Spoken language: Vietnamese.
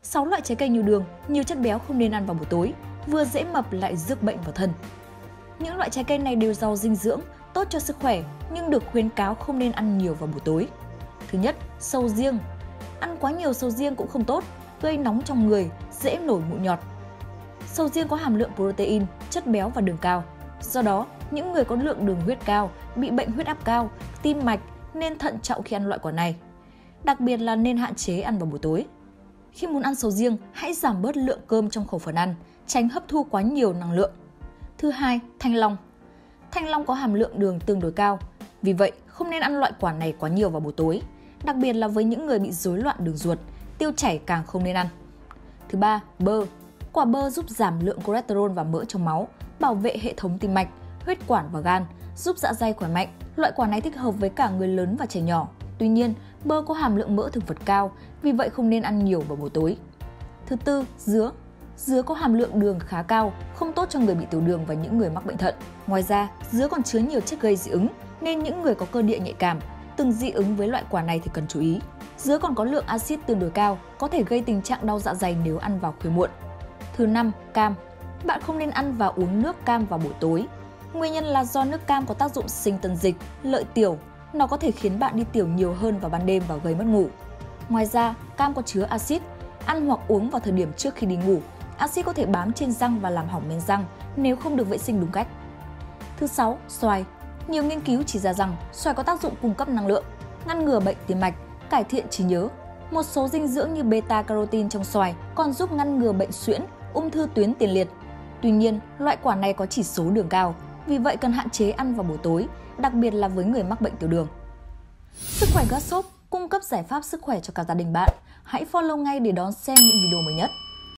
6 loại trái cây nhiều đường, nhiều chất béo không nên ăn vào buổi tối, vừa dễ mập lại rước bệnh vào thân. Những loại trái cây này đều giàu dinh dưỡng, tốt cho sức khỏe nhưng được khuyến cáo không nên ăn nhiều vào buổi tối. Thứ nhất, sầu riêng. Ăn quá nhiều sầu riêng cũng không tốt, gây nóng trong người, dễ nổi mụn nhọt. Sầu riêng có hàm lượng protein, chất béo và đường cao. Do đó, những người có lượng đường huyết cao, bị bệnh huyết áp cao, tim mạch nên thận trọng khi ăn loại quả này. Đặc biệt là nên hạn chế ăn vào buổi tối. Khi muốn ăn sầu riêng, hãy giảm bớt lượng cơm trong khẩu phần ăn, tránh hấp thu quá nhiều năng lượng. Thứ hai, thanh long. Thanh long có hàm lượng đường tương đối cao, vì vậy không nên ăn loại quả này quá nhiều vào buổi tối, đặc biệt là với những người bị rối loạn đường ruột, tiêu chảy càng không nên ăn. Thứ ba, bơ. Quả bơ giúp giảm lượng cholesterol và mỡ trong máu, bảo vệ hệ thống tim mạch, huyết quản và gan, giúp dạ dày khỏe mạnh. Loại quả này thích hợp với cả người lớn và trẻ nhỏ. Tuy nhiên, bơ có hàm lượng mỡ thực vật cao, vì vậy không nên ăn nhiều vào buổi tối. Thứ tư, dứa. Dứa có hàm lượng đường khá cao, không tốt cho người bị tiểu đường và những người mắc bệnh thận. Ngoài ra, dứa còn chứa nhiều chất gây dị ứng, nên những người có cơ địa nhạy cảm, từng dị ứng với loại quả này thì cần chú ý. Dứa còn có lượng axit tương đối cao, có thể gây tình trạng đau dạ dày nếu ăn vào khuya muộn. Thứ năm, cam. Bạn không nên ăn và uống nước cam vào buổi tối. Nguyên nhân là do nước cam có tác dụng sinh tân dịch, lợi tiểu. Nó có thể khiến bạn đi tiểu nhiều hơn vào ban đêm và gây mất ngủ. Ngoài ra, cam có chứa axit. Ăn hoặc uống vào thời điểm trước khi đi ngủ, axit có thể bám trên răng và làm hỏng men răng nếu không được vệ sinh đúng cách. Thứ sáu, xoài. Nhiều nghiên cứu chỉ ra rằng xoài có tác dụng cung cấp năng lượng, ngăn ngừa bệnh tim mạch, cải thiện trí nhớ. Một số dinh dưỡng như beta-carotene trong xoài còn giúp ngăn ngừa bệnh suyễn, ung thư tuyến tiền liệt. Tuy nhiên, loại quả này có chỉ số đường cao, vì vậy cần hạn chế ăn vào buổi tối, đặc biệt là với người mắc bệnh tiểu đường. Sức khỏe Gut Shop cung cấp giải pháp sức khỏe cho cả gia đình bạn. Hãy follow ngay để đón xem những video mới nhất.